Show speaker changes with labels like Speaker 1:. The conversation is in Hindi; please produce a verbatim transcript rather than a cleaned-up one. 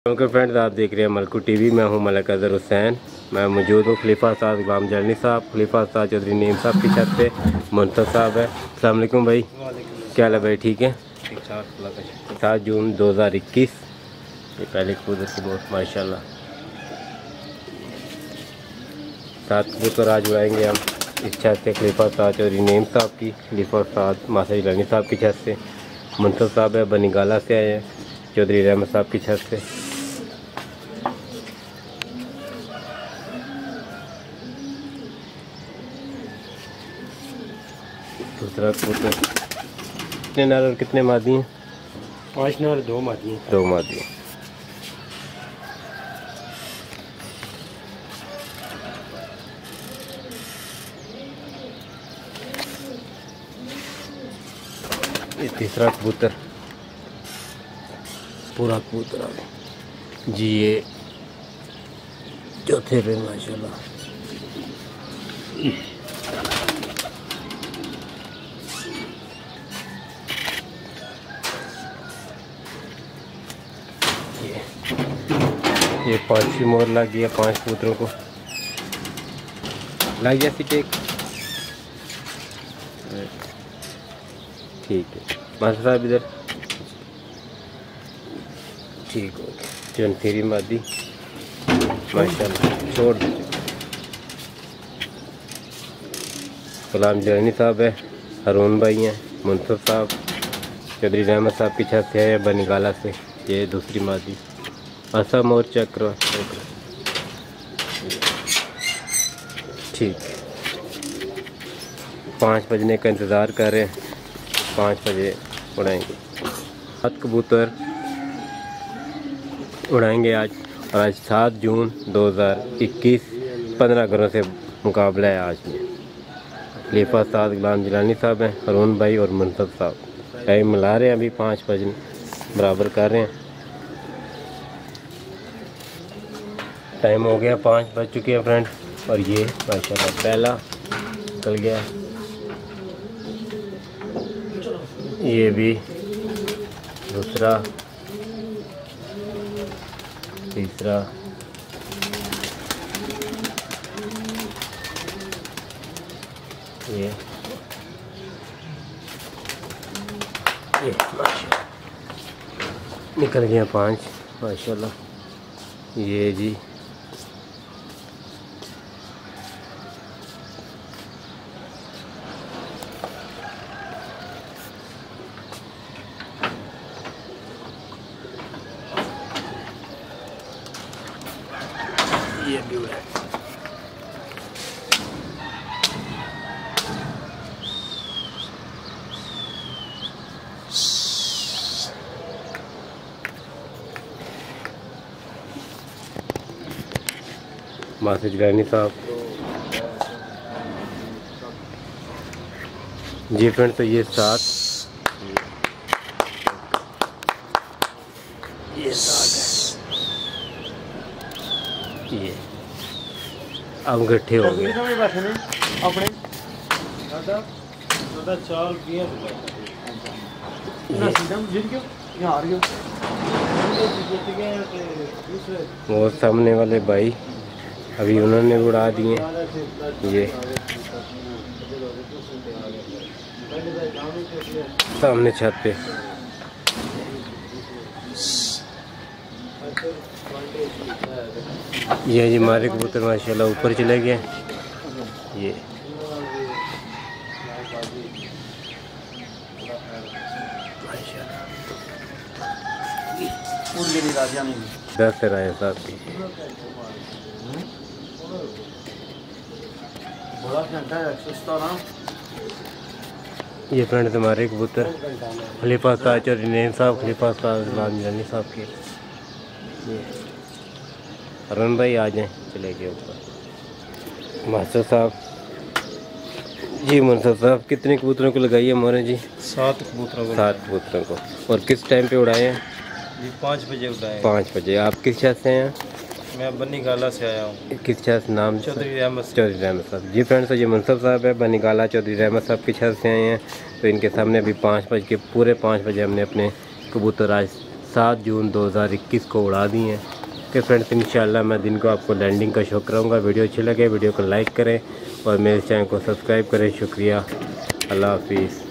Speaker 1: ओके फ्रेंड्स, आप देख रहे हैं मलकू टीवी। मैं हूं मलिक अजहर हुसैन। मैं मौजूद हूं खलीफा साद गुलाम जलानी साहब, खलीफा साद चौधरी नीम साहब की छत पे। मुंतज़र साहब है। अस्सलाम वालेकुम भाई, क्या हाल है भाई? ठीक है। सात जून दो हज़ार इक्कीस। ये पहले कबूतर की बहुत माशाल्लाह सात कबूतर आज उड़ाएंगे हम इस छत से। खलीफा साद चौधरी नीम साहब की, खलीफा साद मासा जलानी साहब की छत से। मुंतज़र साहब है, बनीगाला से आए हैं, चौधरी रहमत साहब की छत से। दूसरा कबूतर कितने नर और कितने मादी हैं?
Speaker 2: पाँच नर दो मादी हैं।
Speaker 1: दो मादी हैं। ये तीसरा कबूतर पूरा कबूतर आ गया जी। ये चौथे पे माशाल्लाह ये ये पांचवी मोर लग गया। पांच कबूतरों को लग गया सी टेक। ठीक है मास्टर साहब इधर ठीक हो गया। चनफेरी मादी माशाल्लाह छोड़ दीजिए। गुलाम जलानी साहब है, हारून भाई हैं, मुंतज़र साहब चौधरी रहमत साहब की छत से है, बनीगाला से। ये दूसरी मादी ऐसा मोर चेक करो। ठीक है, पाँच बजने का इंतज़ार कर रहे हैं, पाँच बजे उड़ाएंगे। सात कबूतर उड़ाएंगे आज। और आज सात जून दो हज़ार इक्कीस। पंद्रह घरों से मुकाबला है आज में। खलीफा साद गुलाम जलानी साहब हैं, हारून भाई और मुंतज़र साहब। टाइम मिला रहे हैं, अभी पाँच बजे बराबर कर रहे हैं। टाइम हो गया, पाँच बज चुके हैं फ्रेंड। और ये माशाल्लाह पहला निकल गया, ये भी दूसरा, तीसरा, ये ये माशाल्लाह निकल गया पाँच माशाल्लाह। ये जी ये भी उड़ा है। मासा जलानी साहब जी फ्रेंड। तो ये सात ये सात है। ये अब इकट्ठे हो गए।
Speaker 2: अपने
Speaker 1: वो सामने वाले भाई अभी उन्होंने उड़ा दिए। ये सामने छत पे ये जी हमारे कबूतर माशाल्लाह ऊपर चले गए। ये दस से राय साहब की ये फ्रेंड हमारे कबूतर खलीफा साद चौधरी नीम साहब, खलीफा साद गुलाम जलानी साहब के। ये हारून भाई आ जाएं, चले गए ऊपर। मास्टर साहब जी, मुंतज़र साहब कितने कबूतरों को लगाई है मोहरे जी?
Speaker 2: सात कबूतरों को।
Speaker 1: सात कबूतरों को। और किस टाइम पे उड़ाए हैं?
Speaker 2: पाँच बजे उड़ाए।
Speaker 1: पाँच बजे। आप किस छत से हैं?
Speaker 2: मैं बनीगाला से आया हूँ।
Speaker 1: किस छत नाम?
Speaker 2: चौधरी रहमत
Speaker 1: चौधरी रहमत साहब जी। फ्रेंड्स, ये मुंतज़र साहब है, बनीगाला चौधरी रहमत साहब की छत से आए हैं। तो इनके सामने अभी पाँच बज के पूरे पाँच बजे हमने अपने कबूतर आज सात जून दो हज़ार इक्कीस को उड़ा दी हैं। कि फ्रेंड्स इंशाल्लाह मैं दिन को आपको लैंडिंग का शो कराऊंगा। वीडियो अच्छी लगे वीडियो को लाइक करें और मेरे चैनल को सब्सक्राइब करें। शुक्रिया, अल्लाह हाफिज़।